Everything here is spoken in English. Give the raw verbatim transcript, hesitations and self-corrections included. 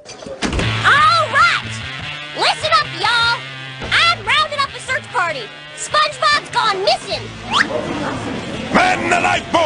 All right! Listen up, y'all! I'm rounding up a search party. SpongeBob's gone missing! Man the lifeboat!